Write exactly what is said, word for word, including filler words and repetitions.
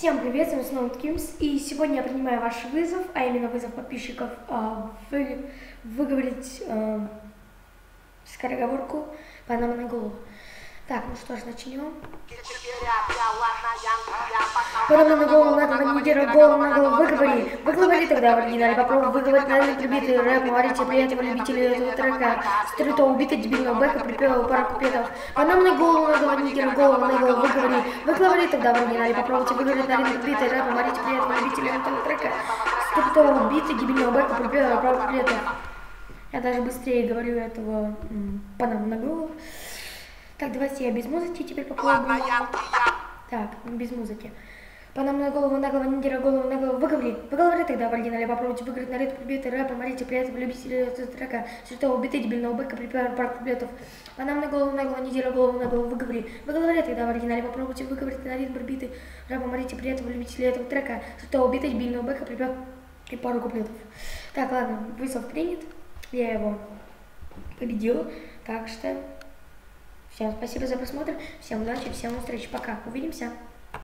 Всем привет, с вами снова Ткимс, и сегодня я принимаю ваш вызов, а именно вызов подписчиков, а, вы, выговорить а, скороговорку «Панама на голову». Так, ну что ж, начнем. Панама на голову, на голову, не держи голову на голову, выговори. Выговори тогда в оригинале, попробуй выговорить на прибитый рэп, говорите при этом любители этого трека. Стрито убитый дебильного бэка припел пару куплетов. Панама на голову, на голову, не держи голову на голову, выговори. Выговори тогда в оригинале, попробуйте выговорить на прибитый рэп, говорите при этом любители этого трека. Стрито убитый дебильного бэка припел пару куплетов. Я даже быстрее говорю этого Панама на голову. Так, давайте я без музыки теперь попробую. Так, без музыки. Панама на голову, на голову, не голову, на голову. Выговори. Выговори тогда в оригинале. Попробуйте выиграть на ритм прибитый рэп. Помолите при этом любители этого трека. Святого убитый дебильного быка припер пару куплетов. Панама на голову, на голову, не голову, на голову. Выговори. Выговори тогда в оригинале. Попробуйте выговорить на ритм прибитый рэп. Помолите при этом любители этого трека. Святого убитый дебильного быка припер и пару куплетов. Так, ладно, вызов принят. Я его победил. Так что... Всем спасибо за просмотр, всем удачи, всем встречи, пока, увидимся.